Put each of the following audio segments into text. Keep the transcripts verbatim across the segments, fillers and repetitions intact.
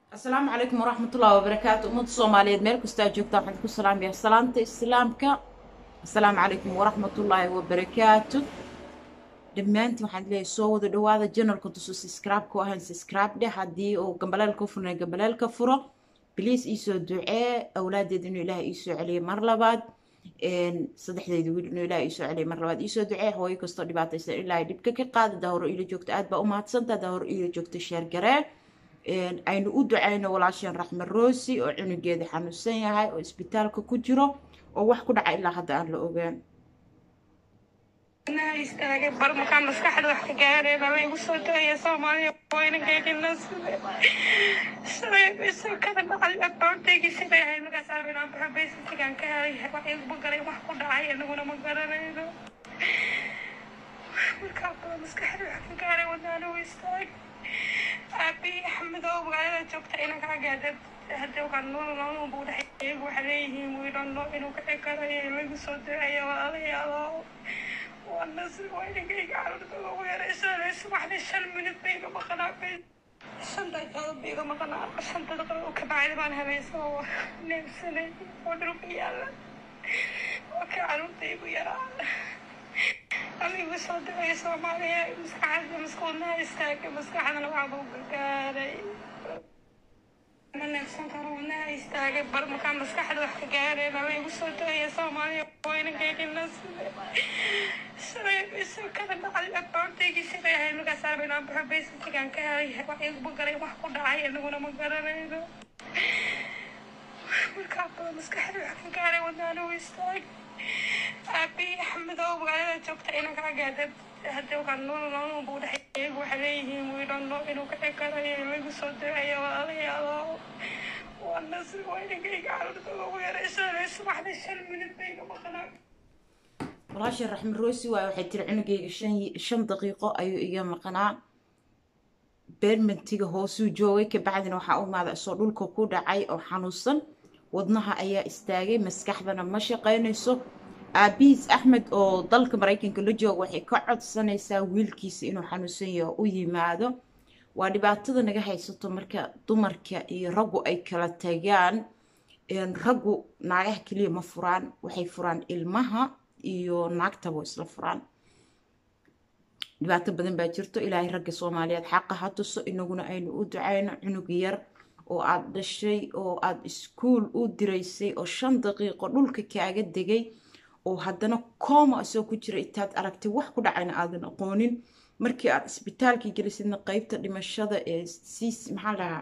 السلام عليكم ورحمة الله وبركاته. أمد الصومالية ميل كستا جوجتا waxaan ku salaamayaa salaanta islaamka. السلام عليكم ورحمة الله وبركاته. dhammaantiin waxaan leeyahay soo wada dhawaada channelka tuso subscribe ku ahaan subscribe dheh haddii uu gambalaalka furna gambalaalka furo please ii soo ducee awlaadeed inuu ilaahay ii soo celiyo mar labaad een saddexdeeda wiil inuu ilaahay ii soo celiyo mar labaad ii soo ducee hooyo kastoo dhibaataysan ilaahay dhibka ka qaada dahoro ila joogta aad baa u mahadsantahay dahoro ila joogta sheer garee aynu u ducayno walaasheen raxme roosi oo cunugeeda xanuunsan yahay oo isbitaalka ku jiro oo wax ku dhacay ilaa hadda aan la ogaan istaagay bar markaan maskaxda wax ka gaareen ama igu soo dayay Soomaaliya wayna geedina sida sida kada dhacay abaartaygi sida ay markaas aan baxbaysan tigaan ka helay wax igu garay wax ku dhacay anaguna ma garanayno markaan maskaxda wax ka gaaray wadaan u istaag abi axmed oo magaalada joogta inaan ka gaadhay hadda waxaan nool nool buu dhaxay waxa leeyihiin wiilan noo inuu ka dhiganayo lagu soo dayay walaalayaal والناس وين جاي قالوا وين رسالة سمحني شل من البيئة ما قنعت شن دقيقة البيئة ما قنعت شن دقيقة وكبعد ما لها بيسوا نفسنا ودرب يلا وكانوا طيبوا يلا أمي بصوت بيسوا معي مسكحة مسكونها يستاك مسكحة أنا بعضهم بالكاري من نفسهم كرونا يستاك بر مكان مسكحة وحكي كاري أمي بصوت بيسوا معي وين جاي الناس sida kada dhacay abaartaygi sida ay markaas aan baxbaysan tigaan ka helay wax igu garay wax ku dhacay anaguna ma garanayno markaan maskaxda wax ka gaaray wadaan u istaag abi axmed oo magaalada joogta inaan ka gaadhay hadda waxaan nool nool buu dhaxay waxa leeyihiin wiilan noo inuu ka dhiganayo lagu soo dayay walaalayaal والناس وين جاي قالوا وين رسالة سمحني شل من البيئة ما قنعت walaasheen raxme roosi waa waxay tiri cunugeyga shan shan daqiiqo ayuu iga maqnaa beermentiga hoosuu joogay kabacdina waxaa u imaada isoo dhulka ku dhacay oo xanuunsan wadnaha ayaa istaagay maskaxdana ma shaqaynayso aabihiis axmed oo dalka maraykanka la jooga waxay ka codsanaysaa wiilkiisa inuu xanuunsan yaho u yimaado waa dhibaatada naga haysato marka dumarka iyo raggu ay kala tagaan raggu naagaha keliya ma furaan waxay furaan ilmaha iyo naagtaba isla furaan dhibaato badan baa jirto ilaahay ragga Soomaaliyeed xaqa ha tuso inaguna aynu u ducayno cunug yar oo aad dhashay oo aad iskuul u diraysay oo shan daqiiqo dhulka kaaga degay oo haddana kooma soo ku jira intaad aragtay wax ku dhacayna aadan aqoonin markii aad isbitaalka gelisidna qaybta dhimashada ee siis maxaa lahaa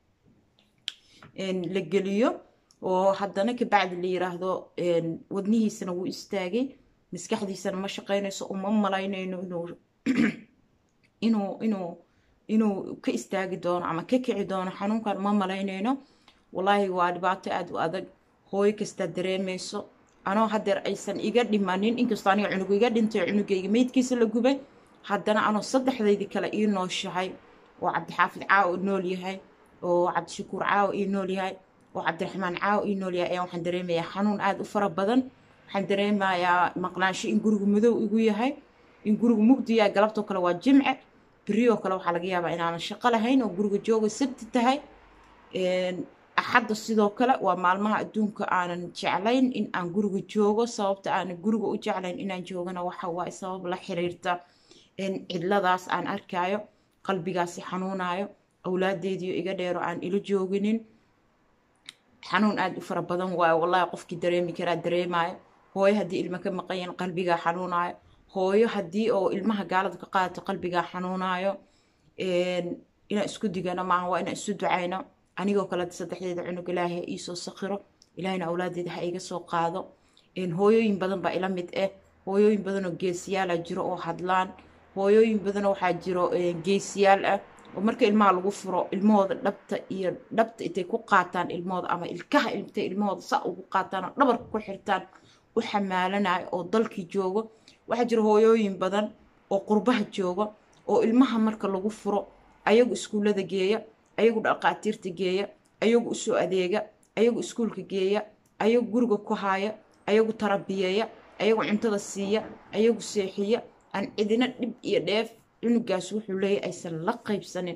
la geliyo oo haddana ka bacdi la yiraahdo wadnihiisana wuu istaagay maskaxdiisana ma shaqaynayso uma malaynayno inuu inuu inuu inuu ka istaagi doono ama ka kici doono xanuunkan ma malaynayno wallahi waa dhibaato aad u adag hooyo kasta dareemayso anoo hadeer aysan iga dhimanin inkastoo aniga cunug iga dhintay cunugayga meydkiisa la gubay haddana anoo saddexdeydii kale ii nooshahay oo cabdixaafid caawo nool yahay oo cabdishakuur caawo ii nool yahay oo cabdiraxmaan caawo ii nool yahay waxaan dareemayaa xanuun aad u fara badan waxaan dareemayaa maqnaansho in gurigu madow igu yahay in gurigu mugdi yahay galabtoo kale waa jimce beriyoo kale waxaa laga yaabaa inaanan shaqo lahayn oo guriga jooga sabti tahay axadda sidoo kale waa maalmaha adduunka aanan jeclayn in aan guriga joogo sababta aanan guriga u jeclayn inaan joogana waxa waaye sabab la xiriirta cidladaas aan arkaayo qalbigaasi xanuunayo awlaadeediyo iga dheero aan ila jooginin xanuun aad u fara badan waayo wallahi qofkii dareemi karaa dareemayo hooyo haddii ilma ka maqayan qalbigaa xanuunayo hooyo haddii oo ilmaha gaalada ka qaadato qalbigaa xanuunayo inaan isku digano maaha waa inaan isu ducayno anigoo kale saddexdeeda cunug ilaahay iisoo sakhiro ilaahayna awlaadeeda ha iga soo qaado hooyooyin badan baa ila mid ah hooyooyin badan oo geesiyaala jiro oo hadlaan hooyooyin badan waxaa jiro geesiyaal ah oo marka ilmaha lagu furo ilmahooda dhabta iyo dhabta intay ku qaataan ilmahooda ama ilkaha intay ilmahooda saa ugu qaataan oo dhabarka ku xirtaan u xamaalanayo oo dalkii joogo waxaa jira hooyooyin badan oo qurbaha jooga oo ilmaha marka lagu furo ayagu iskuullada geeya ayagu dhaqaatiirta geeya ayagu usoo adeega ayagu iskuulka geeya ayagu guriga ku haaya ayagu tarabiyeeya ayagu cuntada siiya ayagu seexiya aan cidina dhib iyo dheef cunugaas wuxuu leeyahay aysan la qaybsanin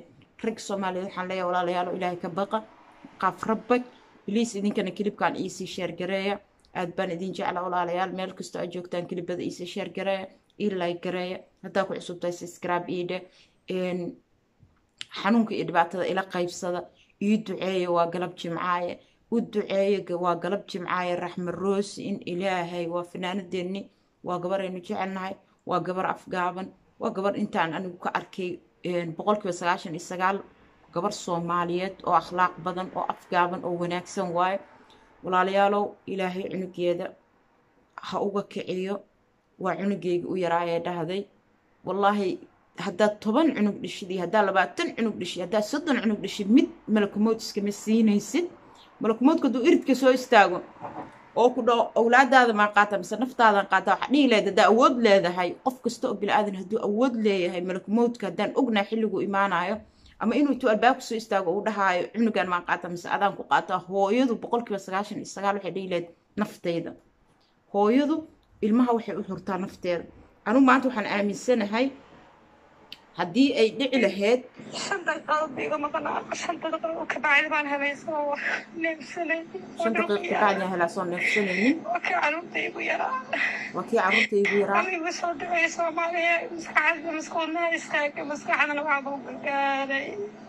rag Soomaaliyeed waxaan leeyahay walaalayaal ilaahay ka baqa qaaf rabbak please idinkana kilibkan iisii share gareeya aad baan idin jeclaa walaalayaal meel kasta aad joogtaan kilibada iisii share gareeya ii like gareeya haddaa ku cusub tahay subscribe ii dheh een xanuunka iyo dhibaatada ila qaybsada ii duceeya waa galab jimcaaye u duceeya waa galab jimcaaye raxma roos in ilaahay waa fanaanadeeni waa gabar aynu jecelnahay waa gabar afgaaban waa gabar intaan anigu ka arkay boqolkiiba sagaashan iyo sagaal gabar Soomaaliyeed oo akhlaaq badan oo afgaaban oo wanaagsan waaye walaalayaalow ilaahay cunugeeda ha uga kiciyo waa cunugeyga u yaraayay dhahday wallahi hadda toban cunug dhishidii hadda labaatan cunug dhishid hadda soddon cunug dhishid mid malakumood iskama siinaysid malakumoodka duu iridka soo istaago oo ku dhaw awlaadaada ma qaata mise naftaada qaata waxa dhigi leedahay awood leedahay qof kasta oo bilaadan haduu awood leeyahay malakumoodka hadaan ognaa xilligu imaanayo ama inuu tu albaab soo istaago uu dhahayo cunugan ma qaata mise adaan ku qaata hooyadu boqolkiiba sagaashan iyo sagaal waxay dhigi leedahay naftayda hooyadu ilmaha waxay u xurtaa nafteeda anu maanta waxaan aaminsanahay haddii ay dhici lahayd shanta qalbiga maqnaa shanta daqiiqo ka bacdi baan helaysaa neefsanay shan daqiiqo ka bacdi helaa soo neefsanaynin waa kii carruurtaygu yaraa waa kii carruurtaygu yaraa anigu soo dhacay Soomaaliya maskaxda maskaxda istaagay maskaxdana waxaa buu gaaray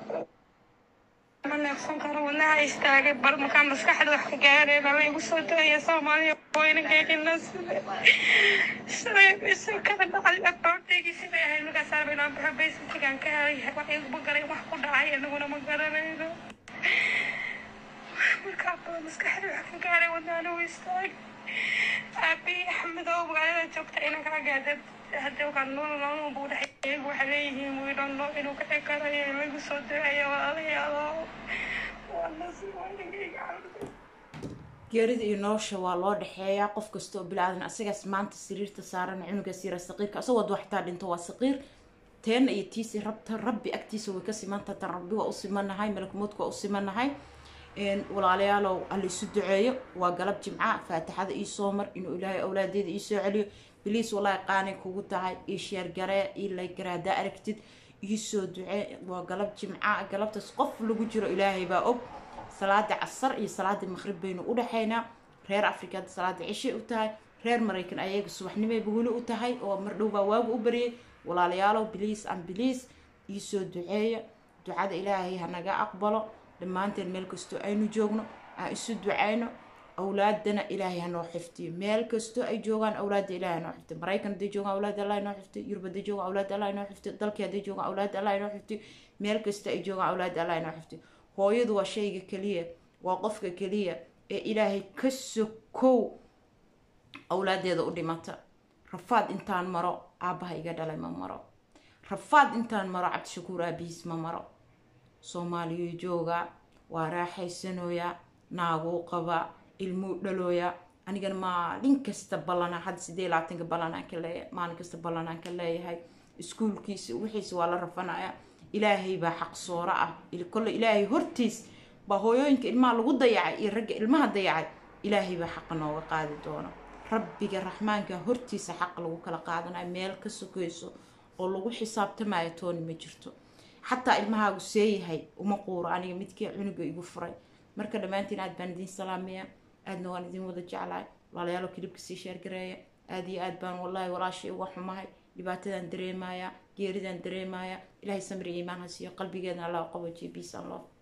ma neefsan karo wadnaha istaagay bar markaan maskaxda wax ka gaaray baa igu soo dhacay Soomaaliya wayna geeyna sida sida kada dhacay abtaygi sida ay markaa saarbayna baxbaysan tigaan ka hay wax igu garay wax ku dhacay anaguna ma garanayno markaa maskaxda wax ka gaaray wadnaha way istaagay abi Axmed oo magaalada joogta inaan ka gaadhay hadda waxaan nolol nolol buu dhaxay waxa leeyihiin wiilano inuu ka dhakarayo lagu soo dirayo walaalayaal wala si wanaagga geerida iyo nolosha waa loo dhaxeeyaa qof kasta oo bilaadan asagaas maanta sariirta saaran cunuga siira saqiirka asoo wad waxtaa dhinto waa saqiir teen iyo tiisi rabta rabbi agtiisa way ka simanta tan rabbi waa u simanahay malakumoodku waa u simanahay een walaalayaal alla isu duceeyo waa galab jimca faatixada ii soo mar inuu ilaahay awlaadeeda ii soo celiyo بليس والله قاني كوجتها إيشير جراء إلا جراء داركتد يسود دعاء وقلب جمعة قلب تسقف لوجر إلهي بأب صلاة عصر إيه صلاة المغرب بينه وده حينا رير أفريقيا صلاة عشاء وتاي رير مريكان أيام الصبح نمي بيقولوا وتاي ومردوبة واب وبري ولا ليالو بليس أم بليس يسود دعاء دعاء إلهي هنجا أقبله لما أنت الملك استوعينه جوجنا يسود دعاءنا أولادنا إلهي هنو حفتي ميل كستو أي جوغان أولاد إلهي هنو حفتي مرايكان دي جوغان أولاد الله هنو حفتي يربا دي جوغان أولاد الله هنو حفتي دالكيا دي جوغان أولاد الله هنو حفتي ميل كستو أي جوغان أولاد الله هنو حفتي هو يدو شيء كلية وقفك كلية إلهي كسو كو أولاد يدو قدمتا رفاد انتان مرو عبها يقاد علي ما مرو رفاد انتان مرو عبد شكور أبيس ما مرو صوماليو جوغا وراحي سنويا ناغو قبا ilmu dhalooya anigan maalin kasta balana had sidee laatanka balana ka leeyahay maalin kasta balana ka leeyahay iskuulkiisa wixiisa waa la rafanaya ilaahay baa xaq soora ah il kullu ilaahay hortiis ba hooyooyinka ilmaha lagu dayacay iyo rag ilmaha dayacay ilaahay baa xaq nooga qaadi doona rabbiga raxmaanka hortiisa xaq lagu kala qaadanayo meel ka sokayso oo lagu xisaabtamayo toon ma jirto xataa ilmahaagu seeyahay uma quuro aniga midkii cunuga igu furay marka dhamaantiin aad baan idin salaamaya aadna waan idin wada jeclahay walaalayaal kilibka sii share gareeya aad iyo aad baan wallahi walaashay uga xumahay dhibaatadan dareemaya geeridan dareemaya ilaahay samri iimaan ha siiyo qalbigeedna Allah qabojiyo peace and love